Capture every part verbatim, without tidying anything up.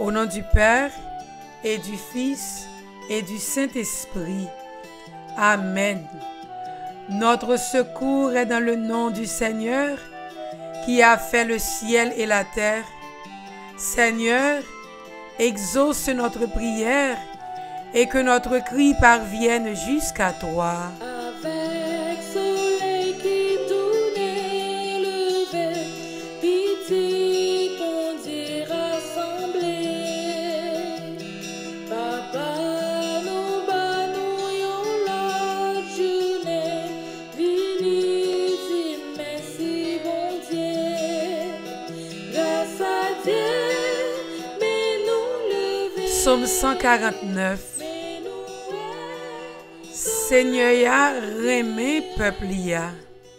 Au nom du Père, et du Fils, et du Saint-Esprit. Amen. Notre secours est dans le nom du Seigneur, qui a fait le ciel et la terre. Seigneur, exauce notre prière, et que notre cri parvienne jusqu'à toi. Avec soleil qui tournait levé, petit ton Dieu rassemblé. Papa nous bat nous yon la journée, vini dit merci bon Dieu. Grâce à Dieu, mais nous lever. Psaume cent quarante-neuf. Seigneur ya remé peuple ya.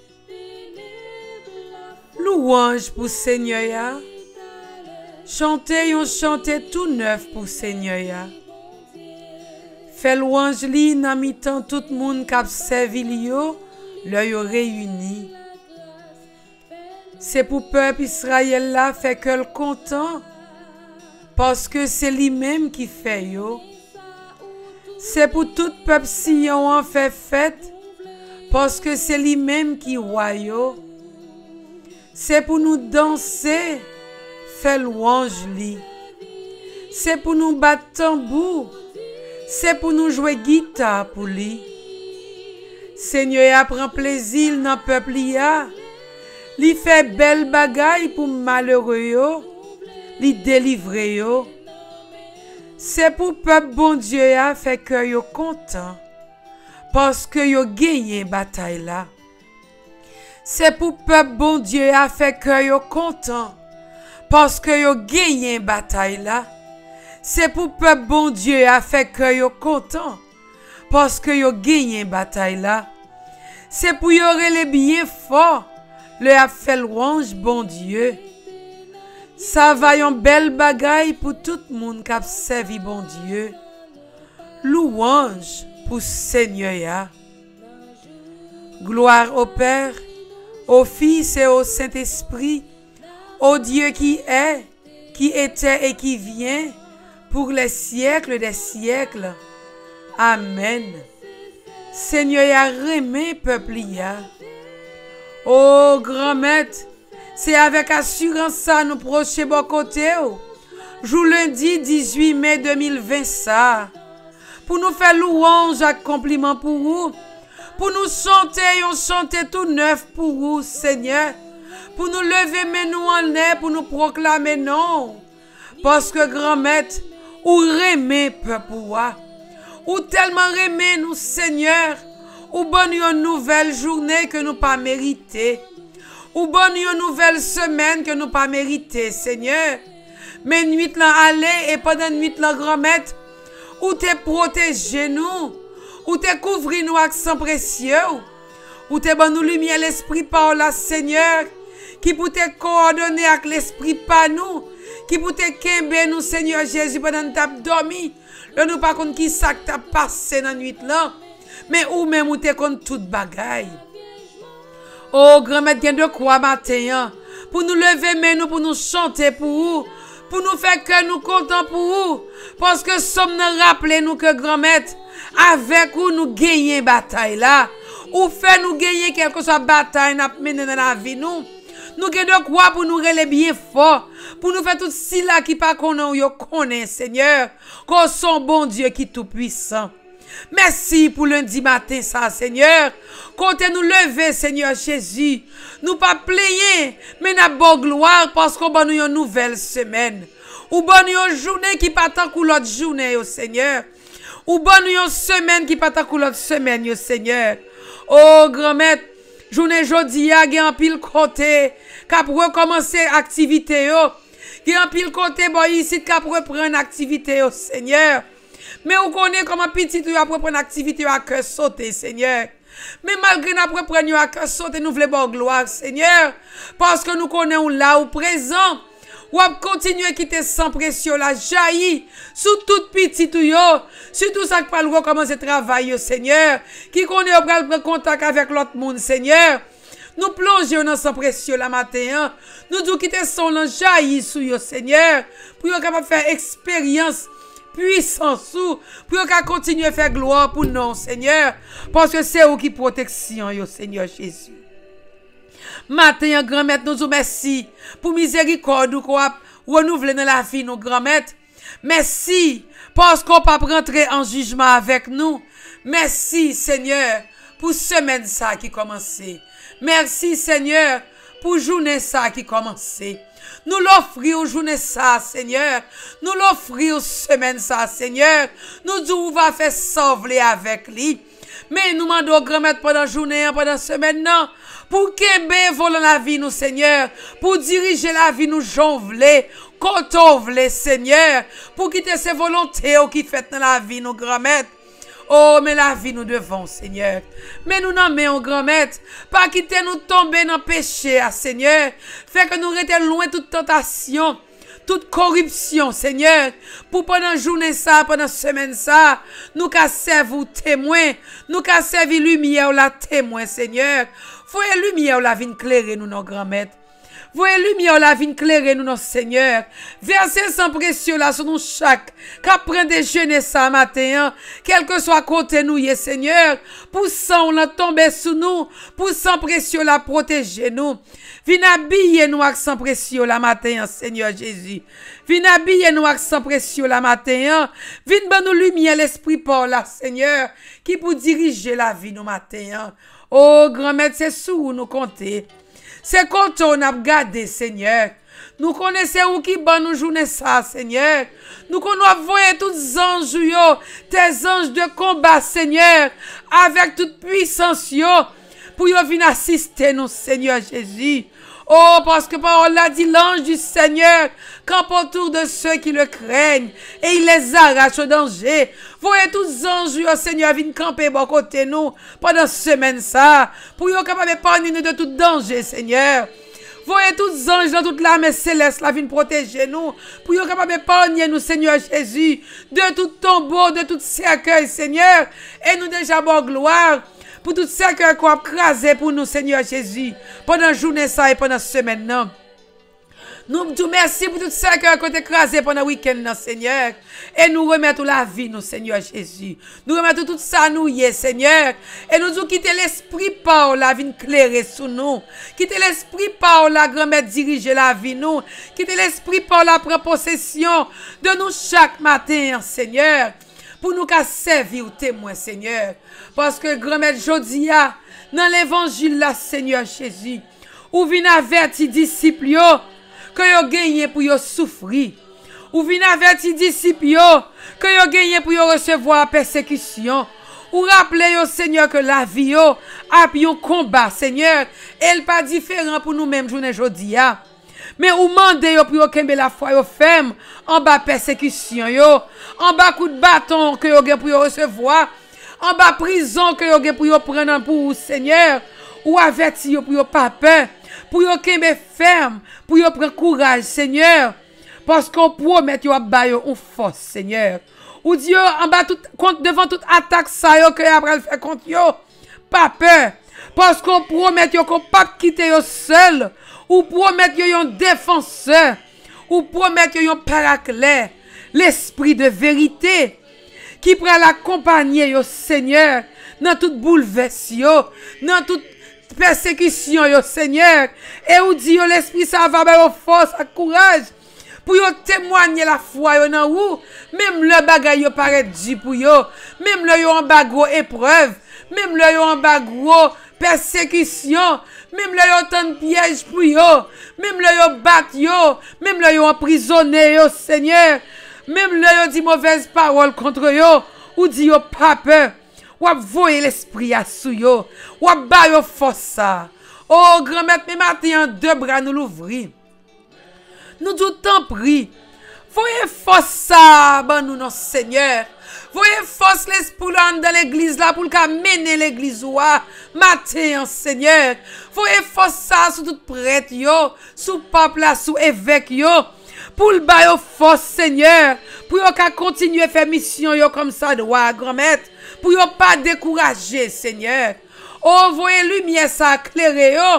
Louange pour Seigneur ya. Chantez yon chantez tout neuf pour Seigneur ya. Fait louange li nan mitan tout moun k'ap servi li yo, le yo réuni. C'est pour peuple Israël là fait que le content parce que c'est lui-même qui fait yo. C'est pour tout peuple Sion en fait fête, parce que c'est lui-même qui roi yo. C'est pour nous danser, faire louange li. C'est pour nous battre tambour, c'est pour nous jouer guitare pour lui. Seigneur a prend plaisir dans le peuple ya. Li fait belle bagaille pour malheureux yo, li délivre yo. C'est pour peuple bon Dieu a fait que yo content parce que yo gagné bataille là. C'est pour peuple bon Dieu a fait que yo content parce que yo gagné bataille là. C'est pour peuple bon Dieu a fait que yo content parce que yo gagné bataille là. C'est pour yo les bien fort le a fait louange bon Dieu. Ça va yon belle bagaille pour tout le monde qui a servi bon Dieu. Louange pour Seigneur ya. Gloire au Père, au Fils et au Saint-Esprit, au Dieu qui est, qui était et qui vient, pour les siècles des siècles. Amen. Seigneur ya remé peuple ya. Oh grand maître, c'est avec assurance ça nous procher bon côté. Jour lundi dix-huit mai deux mille vingt ça. Pour nous faire louange et compliment pour vous. Pour nous chanter et on chanter tout neuf pour vous, Seigneur. Pour nous lever mais nous en air, pour nous proclamer non. Parce que grand maître, ou remet peuple ou tellement remet nous, Seigneur. Ou bonne une nouvelle journée que nous pas mérité. Ou bonne une nouvelle semaine que nous pas mérité, Seigneur. Mais nuit là aller et pendant nuit là grand maître, ou t'es protégé nous, ou t'es couvri nous avec sang précieux, ou t'es bon nous lumière l'esprit par la Seigneur, qui pour te coordonner avec l'esprit par nous, qui pour te kembe nous Seigneur Jésus pendant nous t'as dormi, le nous pas contre qui ça t'a passé dans nuit là, mais ou même ou t'es contre toute bagaille. Oh, grand-mère, vient de quoi matin, pour nous lever, mais nous, pour nous chanter pour vous, pour nous faire que nous contents pour vous, parce que sommes nous rappeler nous que grand-mère, avec vous, nous gagnons bataille là, ou fait nous gagner quelque soit bataille, n'a mené dans la vie, nous, nous gagnons de quoi pour nous relever bien fort, pour nous faire tout si là qui pas qu'on a, connaît, Seigneur, qu'on son bon Dieu qui tout puissant. Merci pour lundi matin, ça, Seigneur. Comptez nous lever, Seigneur Jésus. Nous pas plaigner, mais n'a bon gloire parce qu'on va nous une nouvelle semaine. Ou bonne une journée qui pas tant que l'autre journée, au Seigneur. Ou bonne une semaine qui pas tant que l'autre semaine, au Seigneur. Oh, grand maître, journée jodi a gen en pile côté, cap recommencer activité yo. Gen en pile côté bon ici cap reprendre activité au Seigneur. Mais on connaît comment petit tu après prendre activité à cœur sauter, Seigneur. Mais malgré nous prendre à cœur sauter, nous voulons bonne gloire, Seigneur, parce que nous connaissons là au présent. Ou à continuer à quitter sans pression la jaillit sous toute petite yo, surtout ça qui pas recommencer travail, Seigneur, qui connaît au prendre contact avec l'autre monde, Seigneur. Nous plongeons dans son précieux la matin. Nous disons quitter son nom jaillit sur yo, Seigneur. Pour yo capable faire expérience, puissance, pour yo continuer à faire gloire pour nous, Seigneur. Parce que c'est vous qui protection, yo, Seigneur Jésus. Matin, grand-mère, nous vous merci pour miséricorde ou quoi renouveler dans la vie, nous, grand-mère. Merci parce qu'on peut rentrer en jugement avec nous. Merci, Seigneur, pour semaine ça qui commence. Merci, Seigneur, pour journée ça qui commence. Nous l'offrons journée ça, Seigneur. Nous l'offrons semaine ça, Seigneur. Nous disons, on va faire sauver avec lui. Mais nous demandons grand-mère pendant la journée, pendant la semaine, non. Pour qu'elle voler la vie, nous, Seigneur. Pour diriger la vie, nous, jonvler. Quand on veut, Seigneur. Pour quitter ces volontés qui fait dans la vie, nous, grand-mère. Oh, mais la vie nous devons, Seigneur. Mais nous n'en mettons, grand-mère. Pas quitter nous tomber dans le péché, Seigneur. Fait que nous restons loin de toute tentation. Toute corruption, Seigneur, pour pendant journée ça, pendant semaine ça, nous qu'à servir témoin, nous qu'à servir lumière la témoin, Seigneur. Voyez lumière la vie éclairer nous, nos grands-mères. Voyez lumière la vie éclairer nous, nos Seigneur. Versez sans précieux là sur nous chaque, qu'à prendre déjeuner ça matin, quel que soit côté nous, Seigneur, pour sang la tomber sous nous, pour sans précieux la protéger nous. Viens habiller nous avec sang précieux la matin, Seigneur Jésus. Viens habiller nous avec sang précieux la matin. Viens ben nous lumière l'esprit par là, Seigneur, qui pour diriger la vie nous matin. Oh, grand-mère, c'est sous nous compter. C'est quand on a gardé, Seigneur. Nous connaissons où qui ban nous journée ça, Seigneur. Nous connaissons voyer tous les anges, yo, tes anges de combat, Seigneur, avec toute puissance, yo, pour yo venir assister nous, Seigneur Jésus. Oh, parce que parole a dit l'ange du Seigneur campe autour de ceux qui le craignent et il les arrache au danger. Voyez tous les anges, yo, Seigneur, viennent camper bon côté nous pendant semaine ça, pour yo capable épargner nous de tout danger, Seigneur. Voyez tous les anges dans toute l'armée céleste, la viennent protéger nous, pour yo capable épargner nous, Seigneur Jésus, de tout tombeau, de tout cercueil, Seigneur, et nous déjà bon gloire. Pour tout ça que qu'on a crasé pour nous, Seigneur Jésus, pendant la journée ça et pendant la semaine, non. Nous vous merci pour tout ça que qu'on a crasé pendant le week-end, Seigneur. Et nous remettons la vie, nous, Seigneur Jésus. Nous remettons tout ça, nous, yes, Seigneur. Et nous nous quitter l'esprit par la vie éclairée sous nous. Quitter l'esprit par la grand-mère diriger la vie, nous. Quitter l'esprit par la prendre possession de nous chaque matin, Seigneur. Pour nous qu'à servir au témoin, Seigneur. Parce que grand-mère Jodia, dans l'évangile, là, Seigneur Jésus, ou vient avertir disciples que yo gagné pour yo souffrir. Ou vient avertir disciples que yo gagné pour yo recevoir persécution. Ou rappelez yo, Seigneur, que la vie yo a un combat, Seigneur. Elle pas différent pour nous-mêmes, journée Jodia. Mais ou mandez yo pour yo kembe la foi yo ferme en bas persécution yo, en bas coup de bâton que yo gen pour yo recevoir, en bas prison que yo gen pour yo prendre pour Seigneur, ou averti yo pour yo pas peur, pour yo kembe ferme, pour yo prendre courage, Seigneur, parce qu'on promet yo ba yo une force, Seigneur. Ou Dieu en bas tout contre devant toute attaque ça yo que après faire contre yo, pas peur, parce qu'on promet yo qu'on pas quitter yo seul. Ou promettre yon yon défenseur, ou promettre yon paraclet, l'esprit de vérité, qui prend l'accompagner yo Seigneur, dans toute bouleverse dans toute persécution yo Seigneur, et ou dit yo l'esprit ça va ba yo force, et courage, pour yo témoigner la foi yo nan ou, même le bagay yo paraît dit pour yo, même le yo en bas gros épreuve, même le yo en bas gros persécution, même là yo tant piège pour yo, même là yo bat yo, même là yo emprisonné yo Seigneur, même là yo dit mauvaise parole contre yo, ou dit yo pas peur, ou voyer l'esprit à sou yo, ou ba yo force ça. Oh grand-mère, mais matin deux bras nous l'ouvrir. Nous tout temps prie. Voyez force ça, ben nous non Seigneur. Voyez force l'esprit dans l'église là pour qu'à mener l'église ouah matin Seigneur. Voyez force ça sur tout prêtre yo, sous pape là, sous évêque yo. Pour le bailler force Seigneur, pour yo qu'à continuer faire mission yo comme ça doit grand-mère, pour yo pas décourager Seigneur. Oh voyez lumière ça éclairer yo.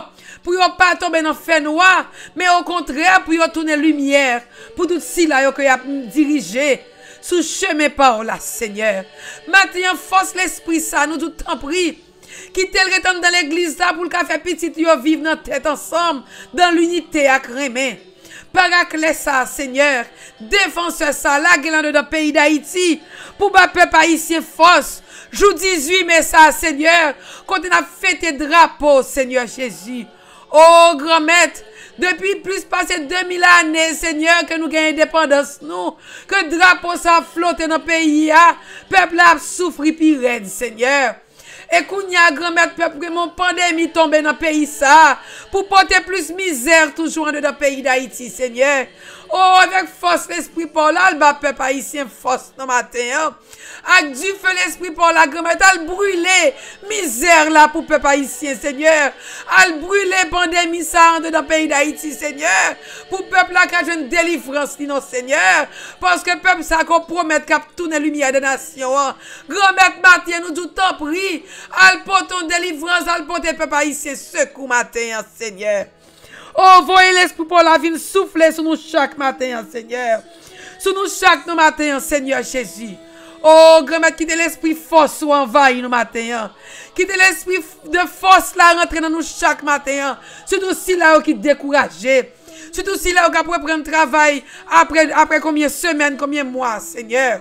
pour yon pas tomber dans fait noir, mais au contraire pour yon tourner lumière, pour tout si là yon que y a dirigé sous chemin par là, Seigneur. Maintenant, force l'esprit ça, nous tout t'en prie. Quittez le retombe dans l'église là pour le faire petit yo vivre dans tête ensemble, dans l'unité à crémer. Paraclet ça, Seigneur. Défenseur ça, la gueule dans le pays d'Haïti. Pour le peuple haïtien force. Jour dix-huit mai ça, Seigneur. Quand on a fêté drapeau, Seigneur Jésus. Oh, grand maître. Depuis plus passé deux mille années, Seigneur, que nous gagnons indépendance, nous. Que drapeau ça flotte dans le pays, hein. Peuple a souffert pire, Seigneur. Et qu'on y a grand-mère peuple mon pandémie tombe dans le pays ça pour porter plus misère toujours dans le pays d'Haïti, Seigneur. Oh, avec force l'esprit pour là, le peuple haïtien force dans matin. Hein? Avec du feu l'esprit pour la grand-mère, elle brûler misère là pour le peuple haïtien, Seigneur. Elle brûler pandémie ça dans le pays d'Haïti, Seigneur. Pour le peuple là qui a une délivrance, non, Seigneur. Parce que le peuple ça qu'on promet qu'à tourner lumière des nations. Hein? Grand-mère matin, nous tout temps prie. Elle porte ton délivrance, elle porte le peuple haïtien secours matin, hein, Seigneur. Oh, voyez l'esprit pour la vie souffler sur nous chaque matin, Seigneur. Sur nous chaque matin, Seigneur Jésus. Oh, grand-mère, quittez l'esprit force ou envahir nous matin. Quittez l'esprit de force là rentrer dans nous chaque matin. Surtout si là qui découragé. Surtout si là qui après prendre travail après après combien de semaines, combien de mois, Seigneur.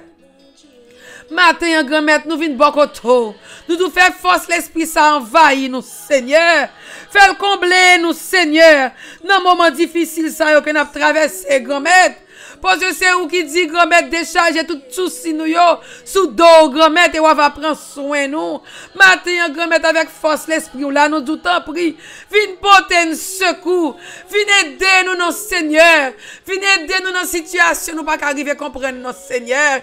Matin, grand-mère, nous venons beaucoup trop. Nous devons faire force l'esprit ça envahir nous, Seigneur. Faire combler nous, Seigneur. Dans un moment difficile, ça, que nous avons traversé, grand-mère. Parce que c'est où qui dit, grand-mère, décharger tout souci nous, yo, sous dos, grand-mère, et on va prendre soin nous. Matin, grand-mère, avec force l'esprit, là, nous tout en prie. Viens porter un secours. Viens aider nous, nos Seigneur. Viens aider nous dans la situation, nous pas arriver à comprendre, nos Seigneur.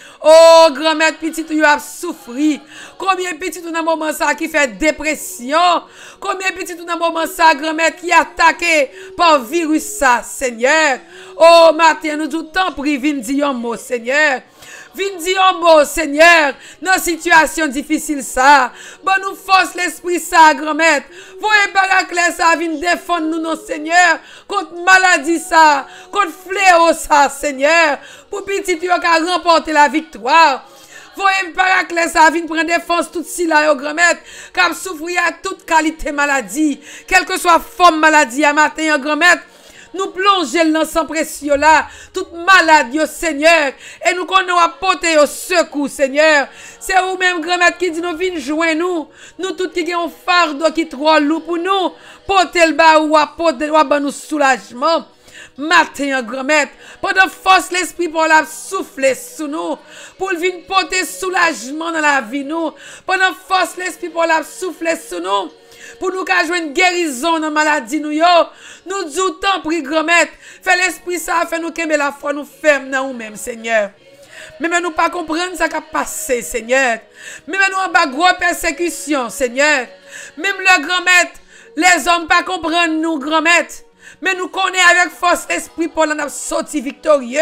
Oh, grand-mère, petit, tu as souffert. Combien petit, tu as un moment ça qui fait dépression. Combien petit, tu as un moment ça, grand-mère, qui est attaqué par virus ça, Seigneur. Oh, matin, nous tout le temps prie, viens dire un mot, Seigneur. Viens dire un mot, Seigneur, dans une situation difficile, ça. Bon, nous force l'esprit, ça, grand-mère. Voyez paraclet, ça, viens défendre nous, nos Seigneur, contre maladie, ça, contre fléau, ça, Seigneur. Pour petit, tu as remporter la victoire. Voyez paraclet, ça, viens prendre défense, tout si là, grand-mère, car souffrir à toute qualité maladie, quelle que soit forme maladie, à matin, grand-mère. Nous plongeons dans sans pression là, toute maladie, Seigneur, et nous connaissons apporter au secours, Seigneur. C'est vous-même, grand-mère, qui dit nous venons joindre nous, nous tous qui avons un fardeau qui est trop lourd pour nous, porter le bas ou apporter nous soulagement. Matin, grand-mère, pendant force l'esprit pour la souffler sous nous, pour venir porter soulagement dans la vie nous, pendant force l'esprit pour la souffler sous nous. Pour nous qu'à jouer une guérison dans la maladie, nous, yo, nous disons tant, prie grand-mère, fait l'esprit ça, fait nous qu'aimer la foi, nous ferme dans nous-mêmes, Seigneur. Même nous pas comprendre ce qui a passé, Seigneur. Même nous en bas grosse persécution, Seigneur. Même le grand-mère, les hommes pas comprendre nous, grand-mère. Mais nous connaissons avec force l'esprit pour nous sortir victorieux.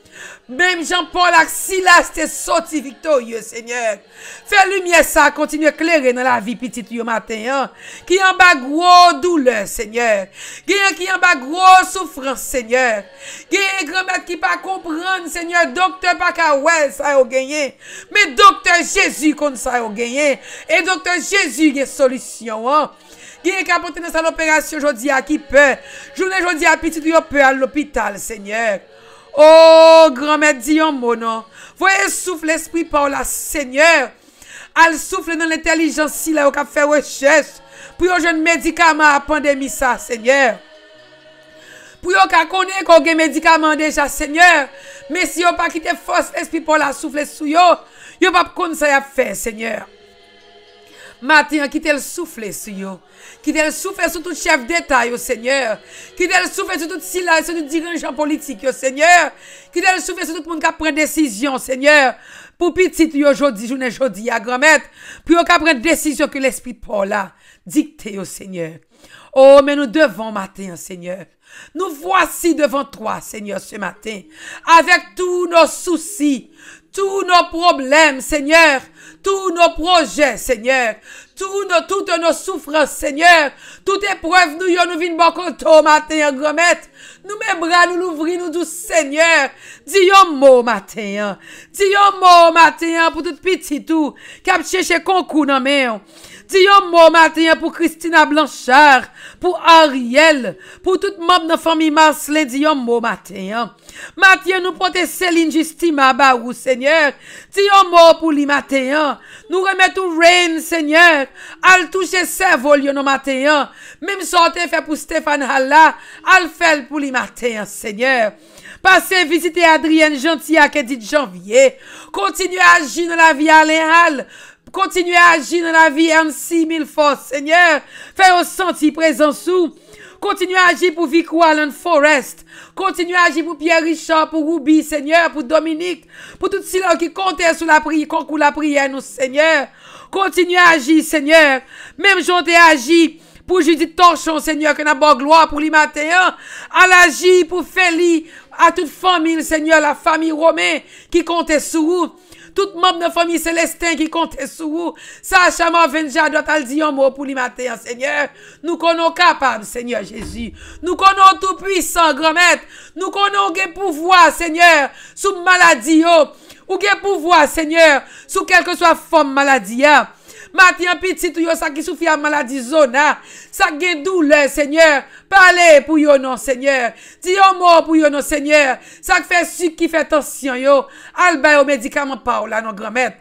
Même Jean-Paul et Silas t'es sorti victorieux, Seigneur. Fais lumière ça, continue à éclairer dans la vie petite du matin. Hein? Qui en bas gros douleur, Seigneur. Qui en bas gros souffrance, Seigneur. Qui est grand-mère qui pas comprendre, Seigneur. Docteur pas qu'à ouais, ça a gagné. Mais docteur Jésus comme ça a gagné. Et docteur Jésus a solution. Hein? Qui est capable de dans l'opération aujourd'hui à qui peut. Journée aujourd'hui à petit du peut à l'hôpital, Seigneur. Oh, grand-mère, dis un mot, non. Voyez, souffle l'esprit par la Seigneur. Elle souffle dans l'intelligence, si là, on a fait recherche. Pour un jeune médicament à la pandémie, ça, Seigneur. Pour qu'on connaît qu'on a un médicament déjà, Seigneur. Mais si on pas quitté force l'esprit pour la souffle sous yo, yo pas qu'on ça a fait, Seigneur. Matin, quittez le souffle sur yo. Quittez le souffle sur tout chef d'État, yo, Seigneur. Quittez le souffle sur tout silence, sur tout dirigeant politique, yo, Seigneur. Quittez le souffle sur tout le monde qui prend décision, Seigneur. Pour petit, yo, aujourd'hui, journée, aujourd'hui, à grand-mère. Pour qu'on prenne décision que l'esprit Paul là, dicté, yo, Seigneur. Oh, mais nous devons matin, Seigneur. Nous voici devant toi, Seigneur, ce matin, avec tous nos soucis, tous nos problèmes, Seigneur, tous nos projets, Seigneur, tous nos, toutes nos souffrances, Seigneur, toute épreuve, nous, yo, nous venons bon matin, grand maître. Nous, mes bras, nous l'ouvrons, nous, douce Seigneur. Dis un mot matin, dis un mot matin pour tout petit tout, qui a cherché concours dans main. Dis un mot matin pour Christina Blanchard, pour Ariel, pour tout membre de la famille Marcelin, dis un mot matin. Matin, nous portons Céline Justima Barou, Seigneur. Dis un mot pour lui matin. Nous remettons Rain, Seigneur. Al toucher cerveau, non matin. Même sorte fait pour Stéphane Halla, al fait pour lui matin, Seigneur. Passez visiter Adrienne Gentil qui dit janvier. Continuez à agir dans la vie à Léal. Continuez à agir dans la vie en six mille forces, Seigneur. Faites sentir présent sous. Continuez à agir pour Vico Allen Forest. Continuez à agir pour Pierre Richard, pour Ruby, Seigneur, pour Dominique, pour tout ceux qui comptent sur la prière, concours la prière, nous, Seigneur. Continuez à agir, Seigneur. Même j'en ai agi pour Judith Torchon, Seigneur, que n'a pas gloire pour lui matin. À l'agir pour Félix, à toute famille, Seigneur, la famille Romain qui comptait sur vous. Tout membre de la famille Célestin qui comptait sur vous. Sacha Marvenja doit al dire un mot pour lui matin, Seigneur. Nous connaissons capables, Seigneur Jésus. Nous connaissons tout puissant, grand maître. Nous connaissons le pouvoir, Seigneur, sous maladie, ou le pouvoir, Seigneur, sous quelle que soit forme maladie. Matin petit tout yo ça qui souffre de maladie zona, ça gen douleur, Seigneur. Parlez pour yo non, Seigneur. Dis un mot pour yo non, Seigneur. Ça fait sucre qui fait tension yo. Alba au médicament pas là non grand-mère.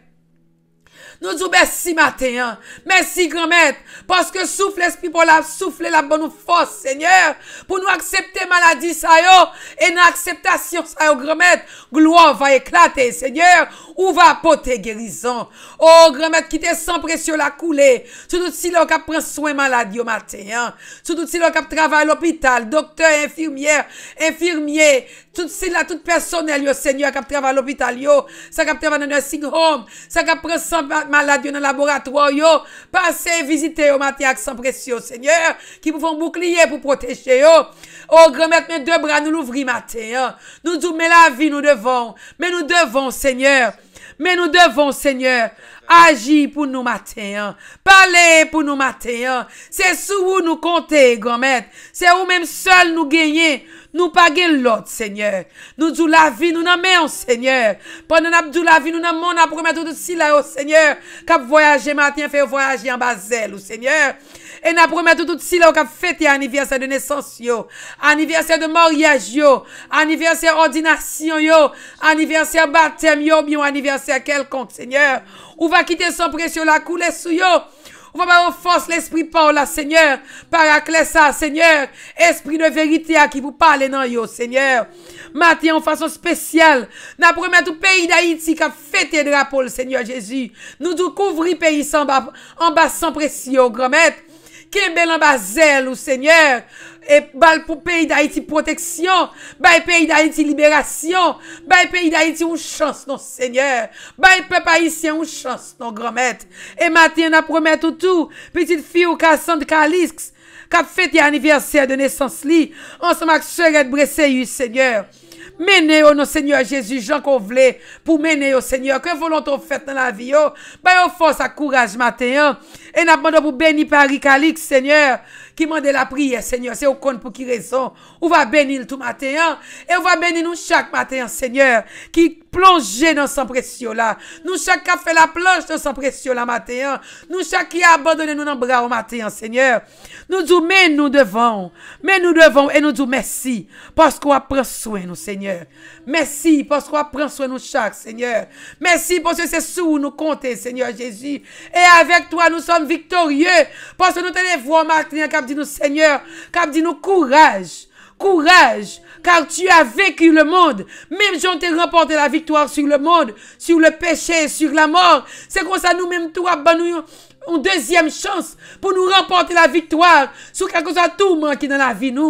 Nous disons merci matin. Merci grand-maître. Parce que souffle l'esprit pour la souffler la bonne force, Seigneur. Pour nous accepter maladie ça yo. Et notre acceptation ça yo, grand-maître. Gloire va éclater, Seigneur. Ou va apporter guérison. Oh, grand-maître, qui te sans pression la couler. Surtout si l'on qui prend soin maladie au matin. Surtout si l'on qui travaille à l'hôpital. Docteur, infirmière, infirmier. Tout si là, tout personnel, yo, Seigneur, qui travaille à l'hôpital, yo. Ça qui travaille dans le nursing home. Ça qui prend sans maladie dans le laboratoire, yo. Passez visiter au matin avec sans pression, Seigneur. Qui vous font bouclier pour protéger, yo. Oh, grand-mère, mes deux bras, nous l'ouvrons matin. Nous disons, mais la vie, nous devons. Mais nous devons, Seigneur. Mais nous devons, Seigneur, agir pour nous matin. Parler pour nous matin. C'est sous où nous compter, grand-mère. C'est où même seul nous gagner. Nous pas gagner l'autre, Seigneur. Nous disons la vie, nous n'en mettons, Seigneur. Pendant nous disons la vie, nous n'en mettons, nous promettons tout ceci là, Seigneur. Cap voyager matin, faire voyager en Basel, Seigneur. Et nous promettons tout ceci là, cap fêter anniversaire de naissance, yo. Anniversaire de mariage, yo. Anniversaire ordination, yo. Anniversaire baptême, yo. Bien anniversaire quelconque, Seigneur. On va quitter sans pression la couler sous yo. On va pas force l'esprit par là, Seigneur. Paraclet ça, Seigneur. Esprit de vérité à qui vous parlez dans yo, Seigneur. Matin en façon spéciale. N'a promet tout pays d'Haïti qui a fêté drapeau, Seigneur Jésus. Nous nous couvrir pays sans bas, en bas sans pression, grand maître. Kembel en bas zèle, Seigneur. Et bal pour pays d'Haïti protection, bay pays d'Haïti libération, bay pays d'Haïti une chance, non Seigneur, bay peuple haïtien une chance, non grand maître. Et matin, on promet tout tout, petite fille ou Cassandre Calix, qui a fêté anniversaire de naissance li, ensemble avec Sœurette Bresseyu, Seigneur. Menez au Seigneur Jésus, Jean qu'on voulait, pour mener au Seigneur, que volonté fait dans la vie, bay au force à courage matin, et n'a demandé pour bénir Paris Calix, Seigneur, qui mande la prière, Seigneur, c'est au compte pour qui raison. On va bénir tout matin, et on va bénir nous chaque matin, Seigneur, qui plonge dans son pression là. Nous chaque qui a fait la planche dans son pression là matin, nous chaque qui a abandonné nous dans le bras au matin, Seigneur. Nous disons, mais nous devons, mais nous devons, et nous disons merci, parce qu'on prend soin nous, Seigneur. Merci, parce qu'on prend soin nous chaque, Seigneur. Merci, parce que c'est sous nous compter, Seigneur Jésus. Et avec toi, nous sommes victorieux, parce que nous te les voix matin, qui dit nous, Seigneur, qui dit nous courage, courage, car tu as vécu le monde. Même Jean t'a remporté la victoire sur le monde, sur le péché, sur la mort. C'est comme ça, nous-mêmes, toi, ben, nous, une deuxième chance pour nous remporter la victoire sur quelque chose de tout qui dans la vie, nous.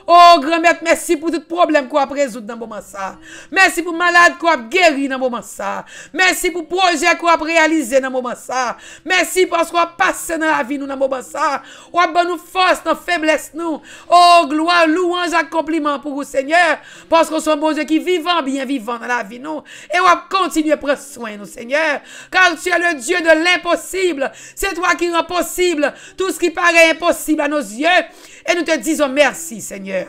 Oh, grand-mère, merci pour tout problème qu'on a résoudre dans le moment ça. Merci pour malade qu'on a guéri dans le moment ça. Merci pour projet qu'on a réalisé dans le moment ça. Merci parce qu'on a passé dans la vie nous dans le moment ça. On a bonne nous force, dans faiblesse nous. Oh, gloire, louange, accomplissement pour vous, Seigneur. Parce qu'on soit bon Dieu qui vivant, bien vivant dans la vie nous. Et on va continuer à prendre soin de nous, Seigneur. Car tu es le Dieu de l'impossible. C'est toi qui rend possible tout ce qui paraît impossible à nos yeux. Et nous te disons merci, Seigneur.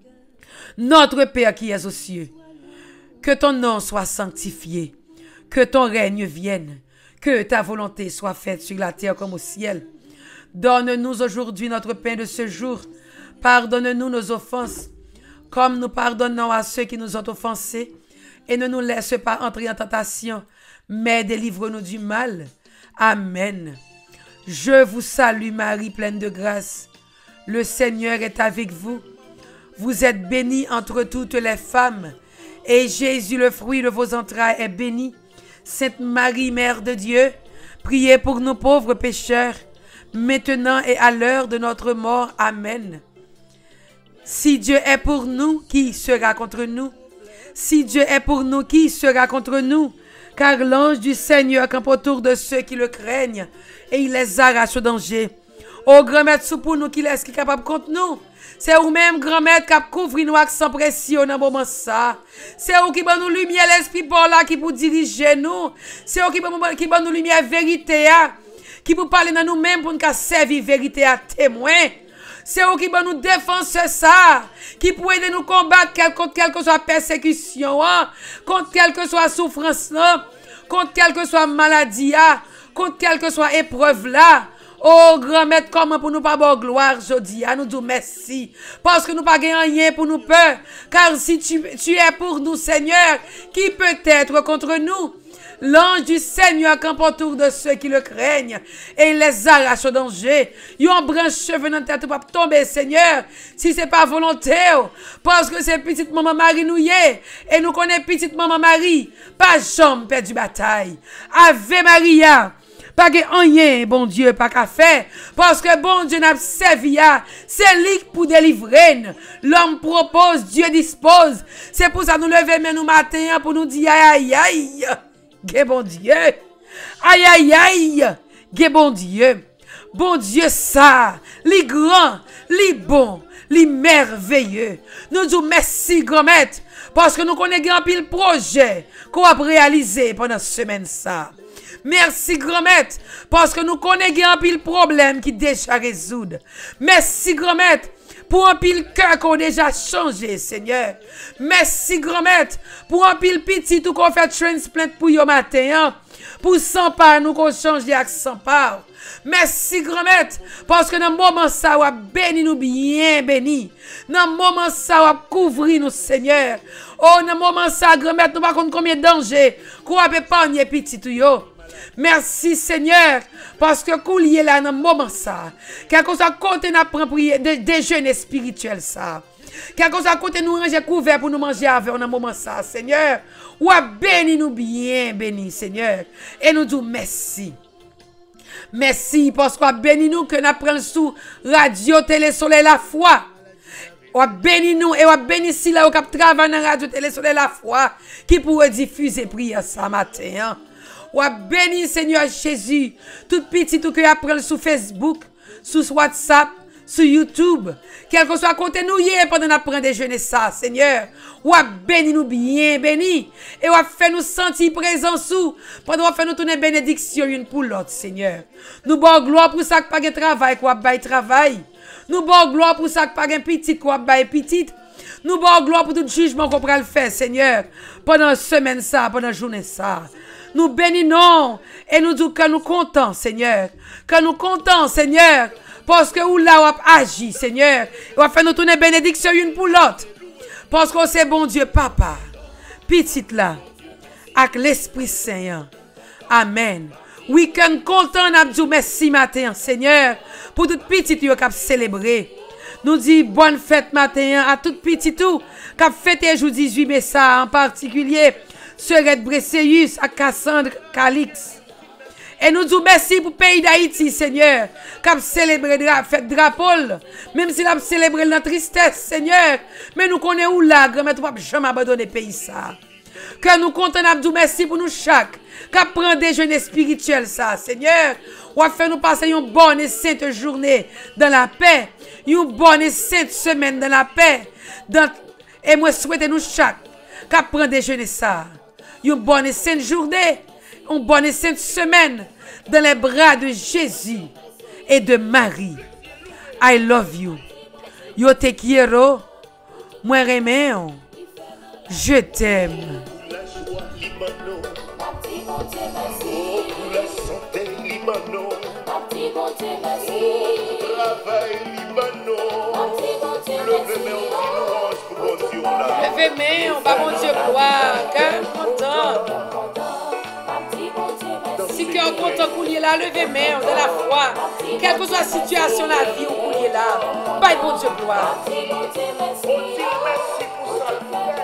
Notre Père qui es aux cieux, que ton nom soit sanctifié, que ton règne vienne, que ta volonté soit faite sur la terre comme au ciel. Donne-nous aujourd'hui notre pain de ce jour. Pardonne-nous nos offenses, comme nous pardonnons à ceux qui nous ont offensés. Et ne nous laisse pas entrer en tentation, mais délivre-nous du mal. Amen. Je vous salue Marie, pleine de grâce. Le Seigneur est avec vous. Vous êtes bénie entre toutes les femmes. Et Jésus, le fruit de vos entrailles, est béni. Sainte Marie, Mère de Dieu, priez pour nous pauvres pécheurs, maintenant et à l'heure de notre mort. Amen. Si Dieu est pour nous, qui sera contre nous? Si Dieu est pour nous, qui sera contre nous? Car l'ange du Seigneur campe autour de ceux qui le craignent et il les arrache au danger. Oh, grand-mère, sous pour nous qui laisse qui est capable contre nous. C'est vous-même, grand-mère, qui a couvert nous avec sans pression dans le moment ça. C'est vous qui donne nous lumière, l'esprit pour là, qui pour diriger nous. C'est vous qui donne nous lumière, vérité, qui pour parler dans nous-mêmes pour nous servir vérité à témoin. C'est vous qui donne nous défense ça, qui pour aider nous combattre contre quelle que soit persécution, contre quelle que soit souffrance, contre quelle que soit maladie, contre quelle que soit épreuve là. Oh, grand-mère, comment pour nous pas avoir gloire aujourd'hui? À nous dire merci. Parce que nous pas gagné rien pour nous peur. Car si tu, tu es pour nous, Seigneur, qui peut être contre nous? L'ange du Seigneur campe autour de ceux qui le craignent et il les arrache au danger. Yon branche cheveux dans la tête pour tomber, Seigneur, si c'est pas volontaire. Parce que c'est petite maman Marie nous y est. Et nous connaissons petite maman Marie. Pas jamais perdu bataille. Ave Maria. Pas que rien, bon Dieu, pas qu'à faire. Parce que bon Dieu n'a servi à. C'est lui pour délivrer. L'homme propose, Dieu dispose. C'est pour ça que nous levons mais nous matin pour nous dire aïe aïe aïe. Que bon Dieu. Aïe aïe aïe. Que bon Dieu. Bon Dieu ça. Les grands, les bons, les merveilleux. Nous disons merci grand-mère. Parce que nous connaissons un pile projet qu'on a réalisé pendant cette semaine ça. Merci grand-mère, parce que nous connaissons un pile problème qui déjà résoudre. Merci grand-mère, pour un pile cœur qu'on a déjà changé, Seigneur. Merci grand-mère, pour un pile petit tout qu'on fait transplant pour yo matin, hein? Pour cent par nous qu'on change avec cent par. Merci grand-mère, parce que dans le moment ça, on a béni nous bien béni. Dans le moment ça, on a couvrir nous, Seigneur. Oh, dans le moment ça, grand-mère, nous pas contre combien de dangers qu'on a épargné petit tout yo. Merci Seigneur, parce que coulier là dans le moment ça, quelque chose à côté n'a prend prier déjeuner spirituel ça. Quelque chose à côté nous ranger couvert pour nous manger avec dans le moment ça, Seigneur. Ou a béni nous bien béni Seigneur et nous disons merci. Merci parce qu'on a béni nous que nous prenons sous radio télé soleil la foi. On a béni nous et on a béni si là on travaille dans radio télé soleil la foi qui pourrait diffuser prière ça matin. Hein? Ou a béni Seigneur Jésus, tout petit tout que apprend sur Facebook, sur WhatsApp, sur YouTube, quel que soit côté nous hier pendant qu'on apprend déjeuner ça, Seigneur. Ou a béni nous bien béni et ou a fait nous sentir présents sous pendant qu'on fait nous tourner bénédiction une pour l'autre, Seigneur. Nous bon gloire pour ça que pas de travail qu'on a bail travail. Nous bon gloire pour ça que pas de petit qu'on a bail petit. Nous bon gloire pour tout jugement qu'on pourra le faire, Seigneur, pendant la semaine ça, pendant la journée ça. Nous bénissons et nous disons que nous comptons, Seigneur. Que nous comptons, Seigneur. Parce que où là, on a agi, Seigneur. On va faire nous tourner bénédiction une pour l'autre. Parce que c'est bon Dieu, Papa. Petite là. Avec l'Esprit Saint. Amen. Oui, que nous comptons, nous disons merci matin, Seigneur. Pour toute petite qui a célébré. Nous disons bonne fête matin à toute petite qui a fêté le jour dix-huit mai ça en particulier. Serette Bresseus à Cassandre Calix. Et nous disons merci pour le pays d'Haïti, Seigneur, qui a célébré la fête drapeau, même s'il a célébré la tristesse, Seigneur. Mais nous connaissons où là, grand-mère, tu ne vas jamais abandonner le pays, ça. Que nous comptons nous merci pour nous chaque, qui prend des jeûnes spirituels, ça, Seigneur. Ou a fait nous passer une bonne et sainte journée dans la paix, une bonne et sainte semaine dans la paix. Dans, et moi, souhaite nous chaque, qui prend des jeûnes, ça. Une bonne et sainte journée. Une bonne et sainte semaine dans les bras de Jésus et de Marie. I love you. Yo te quiero. Moi remé. Je t'aime. Levez main, on va mon Dieu gloire. Cœur content. Si cœur content coulier là, levez main de la foi. Quelle que soit la situation de la vie, on coulier là. Bye bon Dieu gloire.